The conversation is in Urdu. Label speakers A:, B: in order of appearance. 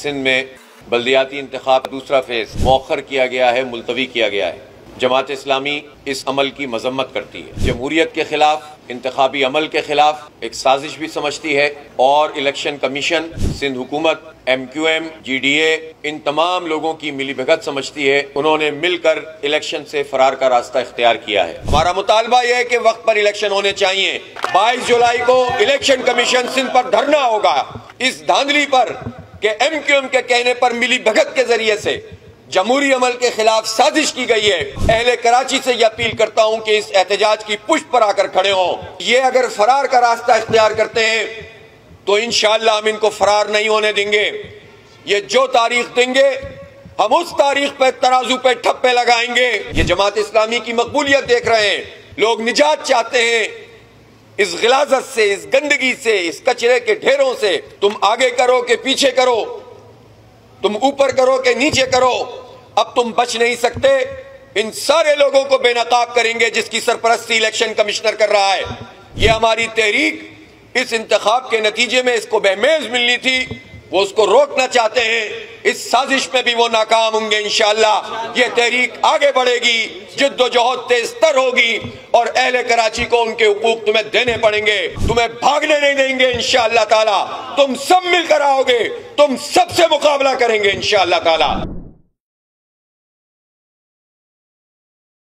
A: سندھ میں بلدیاتی انتخاب دوسرا فیز مؤخر کیا گیا ہے، ملتوی کیا گیا ہے۔ جماعت اسلامی اس عمل کی مذمت کرتی ہے، جمہوریت کے خلاف، انتخابی عمل کے خلاف ایک سازش بھی سمجھتی ہے، اور الیکشن کمیشن، سندھ حکومت، MQM، GDA ان تمام لوگوں کی ملی بھگت سمجھتی ہے۔ انہوں نے مل کر الیکشن سے فرار کا راستہ اختیار کیا ہے۔ ہمارا مطالبہ یہ ہے کہ وقت پر الیکشن ہونے چاہیے۔ 22 جولائی کو الیکشن کمیشن سندھ پر دھرنا ہوگا، اس دھاندلی پر کہ MQM کے کہنے پر ملی بھگت کے ذریعے سے جمہوری عمل کے خلاف سازش کی گئی ہے۔ اہل کراچی سے یہ اپیل کرتا ہوں کہ اس احتجاج کی پشت پر آ کر کھڑے ہوں۔ یہ اگر فرار کا راستہ اختیار کرتے ہیں تو انشاءاللہ ہم ان کو فرار نہیں ہونے دیں گے۔ یہ جو تاریخ دیں گے ہم اس تاریخ پہ ترازو پہ ٹھپے لگائیں گے۔ یہ جماعت اسلامی کی مقبولیت دیکھ رہے ہیں، لوگ نجات چاہتے ہیں اس غلاظت سے، اس گندگی سے، اس کچرے کے ڈھیروں سے۔ تم آگے کرو کہ پیچھے کرو، تم اوپر کرو کہ نیچے کرو، اب تم بچ نہیں سکتے۔ ان سارے لوگوں کو بے نقاب کریں گے جس کی سرپرستی الیکشن کمشنر کر رہا ہے۔ یہ ہماری تحریک اس انتخاب کے نتیجے میں اس کو بہمیز ملنی تھی، وہ اس کو روکنا چاہتے ہیں۔ اس سازش میں بھی وہ ناکام ہوں گے انشاءاللہ۔ یہ تحریک آگے بڑھے گی، جد و جہد تیز تر ہوگی، اور اہل کراچی کو ان کے حقوق تمہیں دینے پڑیں گے، تمہیں بھاگنے نہیں دیں گے انشاءاللہ تعالی۔ تم سب مل کر آؤ گے، تم سب سے مقابلہ کریں گے انشاءاللہ تعالی۔